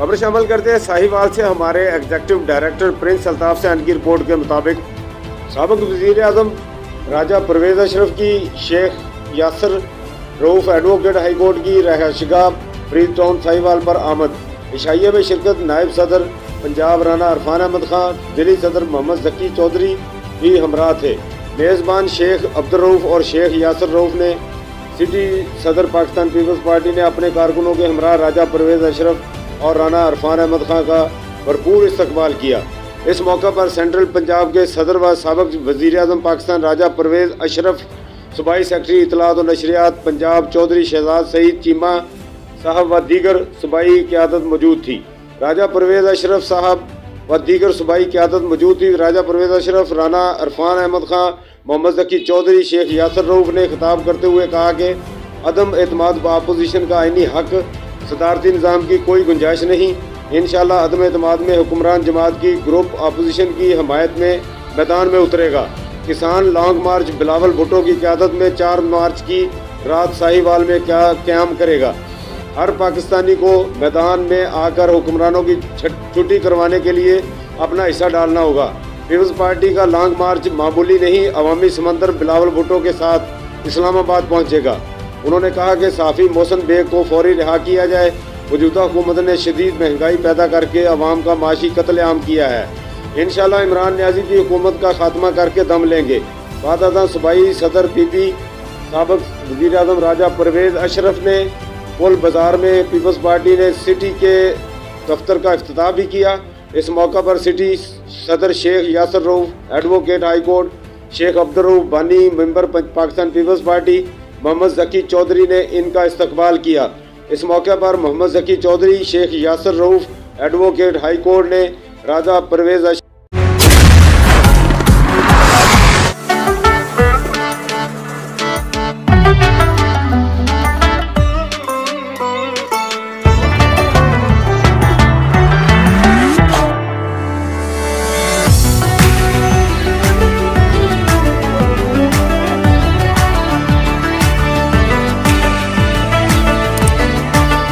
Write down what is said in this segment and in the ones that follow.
खबर शामिल करते हैं साहिवाल से। हमारे executive director Prince Altaf Sain की रिपोर्ट के मुताबिक साबिक वज़ीर आज़म राजा परवेज़ अशरफ की Sheikh Yasir Rauf advocate high court की रहायशगाह फ्रीद टाउन साहिवाल पर आमद। इशाइया में शिरकत नायब सदर पंजाब राना इरफान अहमद खान, दिल्ली सदर मोहम्मद ज़की चौधरी भी हमरा थे। मेज़बान शेख अब्दुल रऊफ और शेख यासर रऊफ ने सिटी सदर पाकिस्तान पीपल्स पार्टी ने अपने कारकुनों के हमरा राजा परवेज़ अशरफ और राना इरफान अहमद खान का भरपूर इस्तकबाल किया। इस मौका पर सेंट्रल पंजाब के सदर व साबिक वज़ीर आज़म पाकिस्तान राजा परवेज़ अशरफ, सूबाई सेक्रेटरी इत्तलात और नशरियात पंजाब चौधरी शहजाद सईद चीमा साहब व दीगर सूबाई क़यादत मौजूद थी। राजा परवेज़ अशरफ साहब व दीगर सूबाई क़यादत मौजूद थी। राजा परवेज़ अशरफ, राना इरफान अहमद खान, मोहम्मद ज़की चौधरी, शेख यासर रऊफ ने खिताब करते हुए कहा कि अदम एतमाद व अपोजिशन का आईनी हक, सदारती निज़ाम की कोई गुंजाइश नहीं। इंशाअल्लाह अदम एतमाद में हुक्मरान जमात की ग्रुप अपोजिशन की हमायत में मैदान में उतरेगा। किसान लॉन्ग मार्च बिलावल भुट्टो की क़यादत में 4 मार्च की रात साहिवाल में क़याम करेगा। हर पाकिस्तानी को मैदान में आकर हुक्मरानों की छुट्टी करवाने के लिए अपना हिस्सा डालना होगा। पीपल्स पार्टी का लॉन्ग मार्च मामूली नहीं, अवामी समंदर बिलावल भुट्टो के साथ इस्लामाबाद पहुंचेगा। उन्होंने कहा कि साफ़ी मोहसिन बेग को फौरी रिहा किया जाए। मौजूदा हुकूमत ने शदीद महंगाई पैदा करके अवाम का माशी कत्लेआम किया है। इंशाअल्लाह इमरान न्याजी की हुकूमत का खात्मा करके दम लेंगे। बाद सूबाई सदर पीपी साबिक वज़ीर आज़म राजा परवेज़ अशरफ ने पुल बाजार में पीपल्स पार्टी ने सिटी के दफ्तर का इफ्तिताह भी किया। इस मौका पर सिटी सदर Sheikh Yasir Rauf advocate high court, Sheikh Abdul Rauf बानी मेंबर पाकिस्तान पीपल्स पार्टी, मोहम्मद ज़की चौधरी ने इनका इस्तकबाल किया। इस मौके पर Mohammad Zaki Chaudhry, Sheikh Yasir Rauf advocate high court ने राजा परवेज़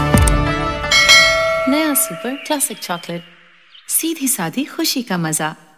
नया सुपर क्लासिक चॉकलेट, सीधी सादी खुशी का मजा।